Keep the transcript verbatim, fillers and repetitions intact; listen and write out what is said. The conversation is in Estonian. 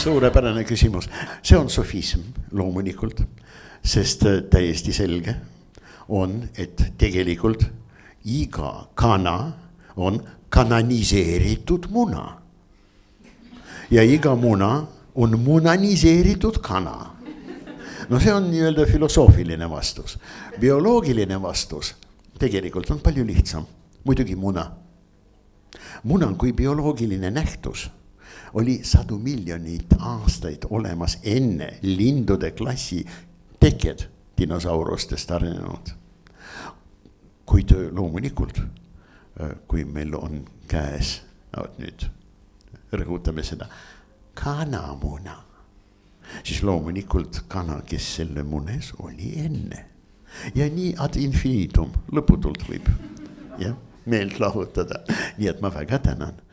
suurepärane küsimus. See on sofism loomulikult, sest täiesti selge on, et tegelikult iga kana on kananiseeritud muna. Ja iga muna on munaniseeritud kana. No see on nii-öelda filosoofiline vastus. Bioloogiline vastus tegelikult on palju lihtsam. Muidugi muna. Muna kui bioloogiline nähtus oli sadu miljonit aastaid olemas enne lindude klassi teked dinosaurustest arenenud. Kuid loomulikult, kui meil on käes, no, nüüd rõhutame seda, kanamuna, siis loomulikult kana, kes selle munes oli enne. Ja nii ad infinitum lõputult võib ja, meelt lahutada. Nii et ma väga tänan.